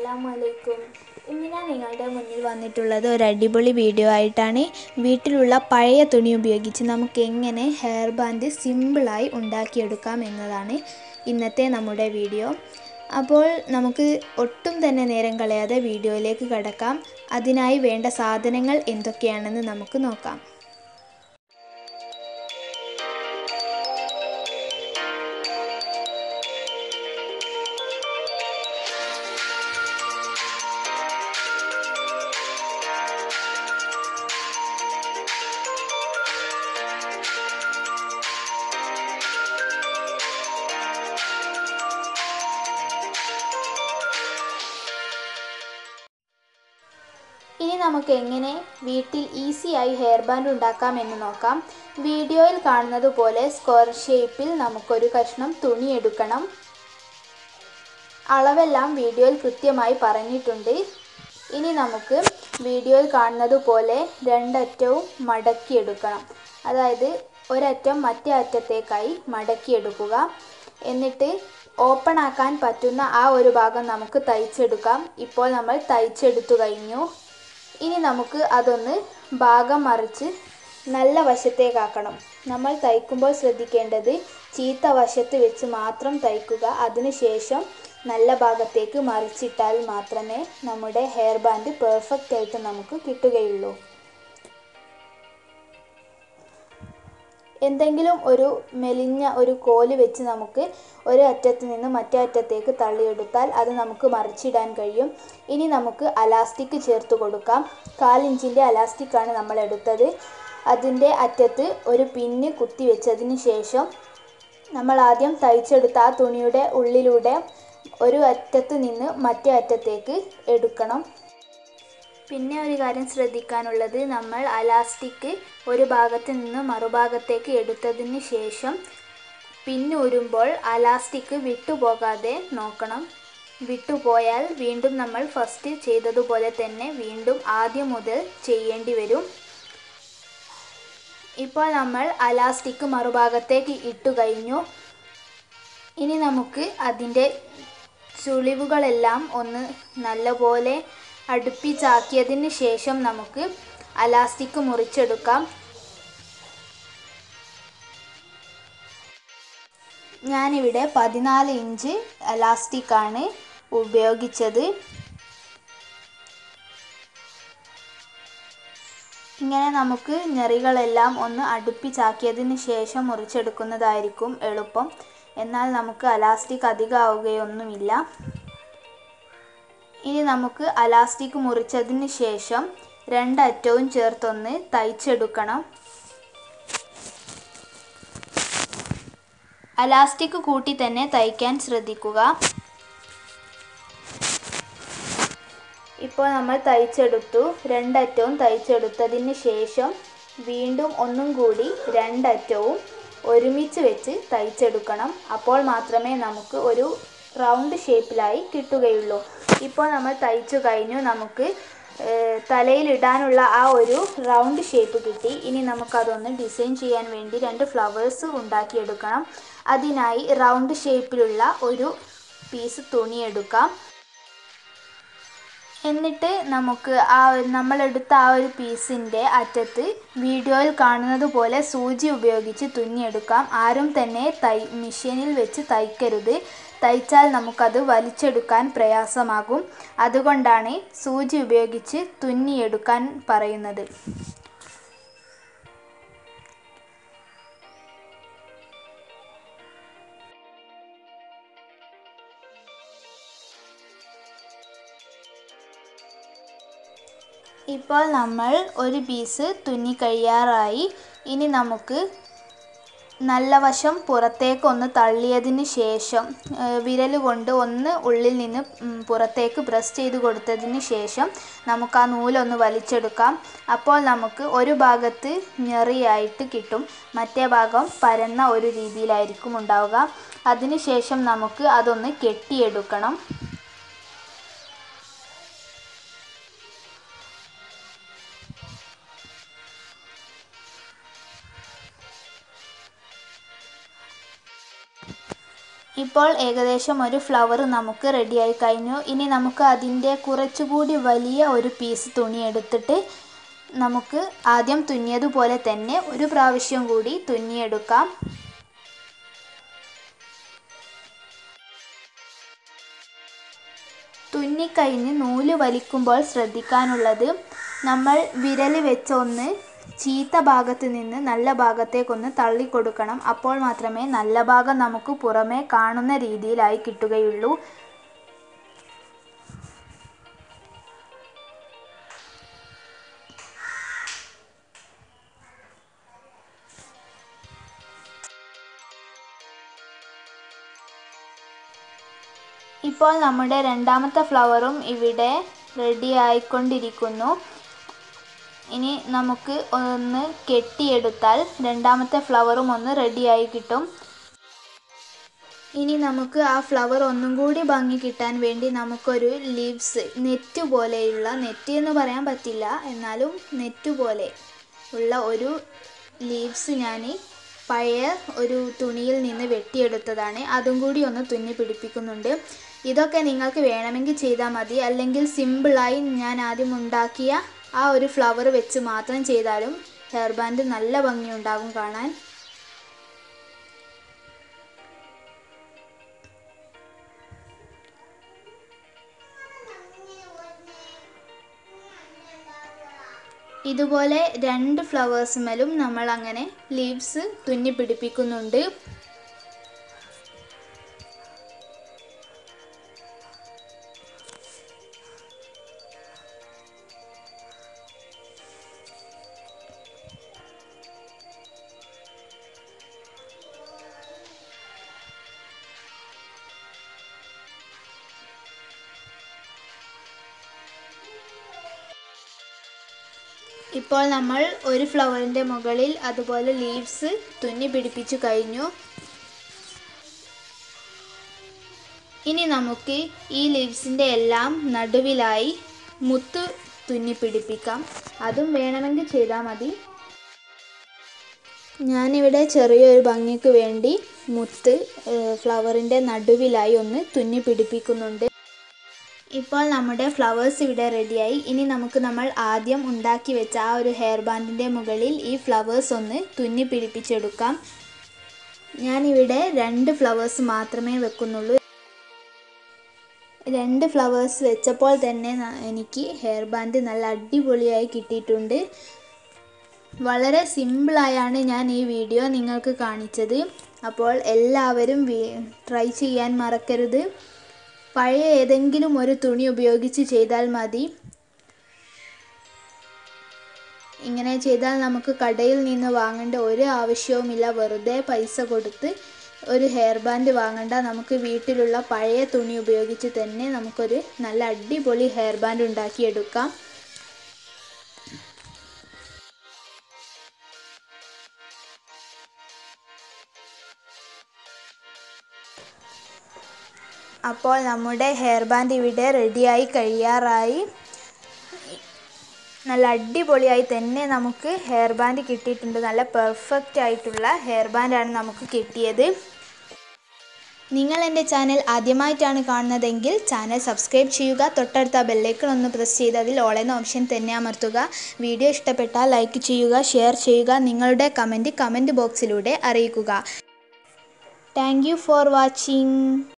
അസ്സലാമലൈക്കും. ഇന്ന് ഞാൻ നിങ്ങളുടെ മുന്നിൽ വന്നിട്ടുള്ളത് ഒരു അടിപൊളി വീഡിയോ ആയിട്ടാണ്. വീട്ടിലുള്ള പഴയ തുണി ഉപയോഗിച്ച് നമുക്ക് എങ്ങനെ ഹെയർ ബാൻഡ് സിമ്പിളായി ഉണ്ടാക്കിയെടുക്കാം എന്നതാണ് ഇന്നത്തെ നമ്മുടെ വീഡിയോ. അപ്പോൾ നമുക്ക് ഒട്ടും തന്നെ നേരം കളയാതെ വീഡിയോയിലേക്ക് കടക്കാം. അതിനായി വേണ്ട സാധനങ്ങൾ എന്തൊക്കെയാണെന്ന് നമുക്ക് നോക്കാം. ഇനി നമുക്ക് എങ്ങനെ വീട്ടിൽ ഈസിയായി ഹെയർ ബാൻഡ് ഉണ്ടാക്കാം എന്ന് നോക്കാം. വീഡിയോയിൽ കാണുന്നത് പോലെ സ്ക്വയർ ഷേപ്പിൽ നമുക്കൊരു കഷ്ണം തുണി എടുക്കണം. അളവെല്ലാം വീഡിയോയിൽ കൃത്യമായി പറഞ്ഞിട്ടുണ്ട്. ഇനി നമുക്ക് വീഡിയോയിൽ കാണുന്നത് പോലെ രണ്ടറ്റവും മടക്കിയെടുക്കണം. അതായത് ഒരറ്റം മറ്റേ അറ്റത്തേക്കായി മടക്കിയെടുക്കുക. എന്നിട്ട് ഓപ്പൺ ആക്കാൻ പറ്റുന്ന ആ ഒരു ഭാഗം നമുക്ക് തയ്ച്ചെടുക്കാം. ഇപ്പോൾ നമ്മൾ തയ്ച്ചെടുത്തു കഴിഞ്ഞു. ഇനി നമുക്ക് അതൊന്ന് ഭാഗം മറിച്ച് നല്ല വശത്തേക്കാക്കണം. നമ്മൾ തയ്ക്കുമ്പോൾ ശ്രദ്ധിക്കേണ്ടത് ചീത്ത വശത്ത് വെച്ച് മാത്രം തയ്ക്കുക. അതിനുശേഷം നല്ല ഭാഗത്തേക്ക് മറിച്ചിട്ടാൽ മാത്രമേ നമ്മുടെ ഹെയർ ബാൻഡ് പെർഫെക്റ്റ് ആയിട്ട് നമുക്ക് കിട്ടുകയുള്ളൂ. എന്തെങ്കിലും ഒരു മെലിഞ്ഞ ഒരു കോല് വെച്ച് നമുക്ക് ഒരു അറ്റത്ത് നിന്ന് മറ്റേ അറ്റത്തേക്ക് തള്ളിയെടുത്താൽ അത് നമുക്ക് മറിച്ചിടാൻ കഴിയും. ഇനി നമുക്ക് അലാസ്റ്റിക് ചേർത്ത് കൊടുക്കാം. 1/4 ഇഞ്ചിൻ്റെ അലാസ്റ്റിക്കാണ് നമ്മൾ എടുത്തത്. അതിൻ്റെ അറ്റത്ത് ഒരു പിന്ന് കുത്തി വെച്ചതിന് ശേഷം നമ്മൾ ആദ്യം തയ്ച്ചെടുത്ത ആ തുണിയുടെ ഉള്ളിലൂടെ ഒരു അറ്റത്ത് നിന്ന് മറ്റേ അറ്റത്തേക്ക് എടുക്കണം. പിന്നെ ഒരു കാര്യം ശ്രദ്ധിക്കാനുള്ളത്, നമ്മൾ അലാസ്റ്റിക് ഒരു ഭാഗത്ത് നിന്ന് മറുഭാഗത്തേക്ക് എടുത്തതിന് ശേഷം പിന്നൂരുമ്പോൾ അലാസ്റ്റിക് വിട്ടുപോകാതെ നോക്കണം. വിട്ടുപോയാൽ വീണ്ടും നമ്മൾ ഫസ്റ്റ് ചെയ്തതുപോലെ തന്നെ വീണ്ടും ആദ്യം മുതൽ ചെയ്യേണ്ടി വരും. ഇപ്പോൾ നമ്മൾ അലാസ്റ്റിക് മറുഭാഗത്തേക്ക് ഇട്ടു കഴിഞ്ഞു. ഇനി നമുക്ക് അതിൻ്റെ ചുളിവുകളെല്ലാം ഒന്ന് നല്ലപോലെ അടുപ്പിച്ചാക്കിയതിന് ശേഷം നമുക്ക് അലാസ്റ്റിക് മുറിച്ചെടുക്കാം. ഞാനിവിടെ 14 ഇഞ്ച് അലാസ്റ്റിക്കാണ് ഉപയോഗിച്ചത്. ഇങ്ങനെ നമുക്ക് ഞെറികളെല്ലാം ഒന്ന് അടുപ്പിച്ചാക്കിയതിന് ശേഷം മുറിച്ചെടുക്കുന്നതായിരിക്കും എളുപ്പം. എന്നാൽ നമുക്ക് അലാസ്റ്റിക് അധികമാവുകയൊന്നുമില്ല. ഇനി നമുക്ക് അലാസ്റ്റിക് മുറിച്ചതിന് ശേഷം രണ്ടറ്റവും ചേർത്തൊന്ന് തയ്ച്ചെടുക്കണം. അലാസ്റ്റിക് കൂട്ടി തന്നെ തയ്ക്കാൻ ശ്രദ്ധിക്കുക. ഇപ്പോൾ നമ്മൾ തയ്ച്ചെടുത്തു. രണ്ടറ്റവും തയ്ച്ചെടുത്തതിന് ശേഷം വീണ്ടും ഒന്നും കൂടി രണ്ടറ്റവും ഒരുമിച്ച് വെച്ച് തയ്ച്ചെടുക്കണം. അപ്പോൾ മാത്രമേ നമുക്ക് ഒരു റൗണ്ട് ഷേപ്പിലായി കിട്ടുകയുള്ളൂ. ഇപ്പോൾ നമ്മൾ തയ്ച്ചു കഴിഞ്ഞു. നമുക്ക് തലയിലിടാനുള്ള ആ ഒരു റൗണ്ട് ഷേപ്പ് കിട്ടി. ഇനി നമുക്കതൊന്ന് ഡിസൈൻ ചെയ്യാൻ വേണ്ടി 2 ഫ്ലവേഴ്സ് ഉണ്ടാക്കിയെടുക്കണം. അതിനായി റൗണ്ട് ഷേപ്പിലുള്ള ഒരു പീസ് തുണി എടുക്കാം. എന്നിട്ട് നമുക്ക് നമ്മളെടുത്ത ആ ഒരു പീസിൻ്റെ അറ്റത്ത് വീഡിയോയിൽ കാണുന്നത് പോലെ സൂചി ഉപയോഗിച്ച് തുന്നിയെടുക്കാം. ആരും തന്നെ മെഷീനിൽ വെച്ച് തയ്ക്കരുത്. തയ്ച്ചാൽ നമുക്കത് വലിച്ചെടുക്കാൻ പ്രയാസമാകും. അതുകൊണ്ടാണ് സൂചി ഉപയോഗിച്ച് തുന്നിയെടുക്കാൻ പറയുന്നത്. ഇപ്പോൾ നമ്മൾ ഒരു പീസ് തുന്നി കഴിയാറായി. ഇനി നമുക്ക് നല്ല വശം പുറത്തേക്കൊന്ന് തള്ളിയതിന് ശേഷം വിരൽ കൊണ്ട് ഒന്ന് ഉള്ളിൽ നിന്ന് പുറത്തേക്ക് പ്രസ് ചെയ്ത് കൊടുത്തതിന് ശേഷം നമുക്ക് ആ നൂലൊന്ന് വലിച്ചെടുക്കാം. അപ്പോൾ നമുക്ക് ഒരു ഭാഗത്ത് ഞെറിയായിട്ട് കിട്ടും. മറ്റേ ഭാഗം പരന്ന ഒരു രീതിയിലായിരിക്കും ഉണ്ടാവുക. അതിന് ശേഷം നമുക്ക് അതൊന്ന് കെട്ടിയെടുക്കണം. ഇപ്പോൾ ഏകദേശം ഒരു ഫ്ലവർ നമുക്ക് റെഡിയായി കഴിഞ്ഞു. ഇനി നമുക്ക് അതിൻ്റെ കുറച്ചുകൂടി വലിയ ഒരു പീസ് തുണി എടുത്തിട്ട് നമുക്ക് ആദ്യം തുന്നിയതുപോലെ തന്നെ ഒരു പ്രാവശ്യം കൂടി തുന്നിയെടുക്കാം. തുന്നിക്കഴിഞ്ഞ് നൂല് വലിക്കുമ്പോൾ ശ്രദ്ധിക്കാനുള്ളത്, നമ്മൾ വിരൽ വെച്ചൊന്ന് ചീത്ത ഭാഗത്ത് നിന്ന് നല്ല ഭാഗത്തേക്കൊന്ന് തള്ളിക്കൊടുക്കണം. അപ്പോൾ മാത്രമേ നല്ല ഭാഗം നമുക്ക് പുറമേ കാണുന്ന രീതിയിലായി കിട്ടുകയുള്ളൂ. ഇപ്പോൾ നമ്മുടെ രണ്ടാമത്തെ ഫ്ലവറും ഇവിടെ റെഡി ആയിക്കൊണ്ടിരിക്കുന്നു. ഇനി നമുക്ക് ഒന്ന് കെട്ടിയെടുത്താൽ രണ്ടാമത്തെ ഫ്ലവറും ഒന്ന് റെഡിയായി കിട്ടും. ഇനി നമുക്ക് ആ ഫ്ലവർ ഒന്നും കൂടി ഭംഗി കിട്ടാൻ വേണ്ടി നമുക്കൊരു ലീവ്സ്, നെറ്റ് പോലെയുള്ള, നെറ്റ് എന്ന് പറയാൻ പറ്റില്ല, എന്നാലും നെറ്റ് പോലെ ഉള്ള ഒരു ലീവ്സ് ഞാൻ പഴയ ഒരു തുണിയിൽ നിന്ന് വെട്ടിയെടുത്തതാണ്. അതും കൂടി ഒന്ന് തുന്നി പിടിപ്പിക്കുന്നുണ്ട്. ഇതൊക്കെ നിങ്ങൾക്ക് വേണമെങ്കിൽ ചെയ്താൽ മതി, അല്ലെങ്കിൽ സിമ്പിളായി ഞാൻ ആദ്യം ഉണ്ടാക്കിയ ആ ഒരു ഫ്ലവർ വെച്ച് മാത്രം ചെയ്താലും ഹെയർ ബാൻഡ് നല്ല ഭംഗിയുണ്ടാകും കാണാൻ. ഇതുപോലെ രണ്ട് ഫ്ലവേഴ്സുമേലും നമ്മൾ അങ്ങനെ ലീവ്സ് തുന്നി പിടിപ്പിക്കുന്നുണ്ട്. ഇപ്പോൾ നമ്മൾ ഒരു ഫ്ലവറിൻ്റെ മുകളിൽ അതുപോലെ ലീവ്സ് തുന്നി പിടിപ്പിച്ചു കഴിഞ്ഞു. ഇനി നമുക്ക് ഈ ലീവ്സിൻ്റെ എല്ലാം നടുവിലായി മുത്ത് തുന്നി പിടിപ്പിക്കാം. അതും വേണമെങ്കിൽ ചെയ്താൽ മതി. ഞാനിവിടെ ചെറിയൊരു ഭംഗിക്ക് വേണ്ടി മുത്ത് ഫ്ലവറിൻ്റെ നടുവിലായി ഒന്ന് തുന്നി പിടിപ്പിക്കുന്നുണ്ട്. ഇപ്പോൾ നമ്മുടെ ഫ്ലവേഴ്സ് ഇവിടെ റെഡിയായി. ഇനി നമുക്ക് നമ്മൾ ആദ്യം ഉണ്ടാക്കി വെച്ച ആ ഒരു ഹെയർ ബാൻഡിൻ്റെ മുകളിൽ ഈ ഫ്ലവേഴ്സ് ഒന്ന് തുന്നി പിടിപ്പിച്ചെടുക്കാം. ഞാനിവിടെ 2 ഫ്ലവേഴ്സ് മാത്രമേ വെക്കുന്നുള്ളൂ. 2 ഫ്ലവേഴ്സ് വെച്ചപ്പോൾ തന്നെ എനിക്ക് ഹെയർ ബാൻഡ് നല്ല അടിപൊളിയായി കിട്ടിയിട്ടുണ്ട്. വളരെ സിമ്പിളായാണ് ഞാൻ ഈ വീഡിയോ നിങ്ങൾക്ക് കാണിച്ചത്. അപ്പോൾ എല്ലാവരും ട്രൈ ചെയ്യാൻ മറക്കരുത്. പഴയ ഏതെങ്കിലും ഒരു തുണി ഉപയോഗിച്ച് ചെയ്താൽ മതി. ഇങ്ങനെ ചെയ്താൽ നമുക്ക് കടയിൽ നിന്ന് വാങ്ങേണ്ട ഒരു ആവശ്യവുമില്ല. വെറുതെ പൈസ കൊടുത്ത് ഒരു ഹെയർ ബാൻഡ് വാങ്ങണ്ട. നമുക്ക് വീട്ടിലുള്ള പഴയ തുണി ഉപയോഗിച്ച് തന്നെ നമുക്കൊരു നല്ല അടിപൊളി ഹെയർ ബാൻഡ് ഉണ്ടാക്കിയെടുക്കാം. അപ്പോൾ നമ്മുടെ ഹെയർ ബാൻഡ് ഇവിടെ റെഡിയായി കഴിയാറായി. നല്ല അടിപൊളിയായി തന്നെ നമുക്ക് ഹെയർ ബാൻഡ് കിട്ടിയിട്ടുണ്ട്. നല്ല പെർഫെക്റ്റ് ആയിട്ടുള്ള ഹെയർ ബാൻഡാണ് നമുക്ക് കിട്ടിയത്. നിങ്ങൾ എൻ്റെ ചാനൽ ആദ്യമായിട്ടാണ് കാണുന്നതെങ്കിൽ ചാനൽ സബ്സ്ക്രൈബ് ചെയ്യുക. തൊട്ടടുത്ത ബെല്ലൈക്കൺ ഒന്ന് പ്രസ് ചെയ്ത് അതിൽ ഓൾ എന്ന ഓപ്ഷൻ തന്നെ അമർത്തുക. വീഡിയോ ഇഷ്ടപ്പെട്ടാൽ ലൈക്ക് ചെയ്യുക, ഷെയർ ചെയ്യുക. നിങ്ങളുടെ കമൻറ്റ് ബോക്സിലൂടെ അറിയിക്കുക. Thank you for watching.